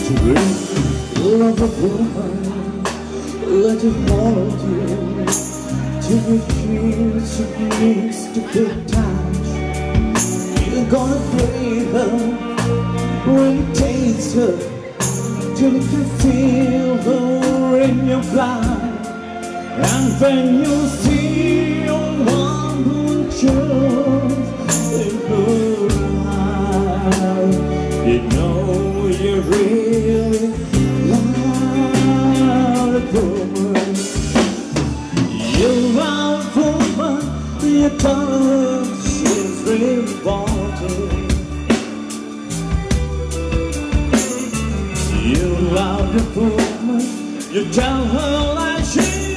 Love a woman, let it hold you till you feel she needs to be touched. You're gonna pray her when you taste her till you can feel her in your blood. And when you see your one who chose in her eyes, you know you really love a woman. You love a woman because she's really wanted. You love a woman, you tell her like she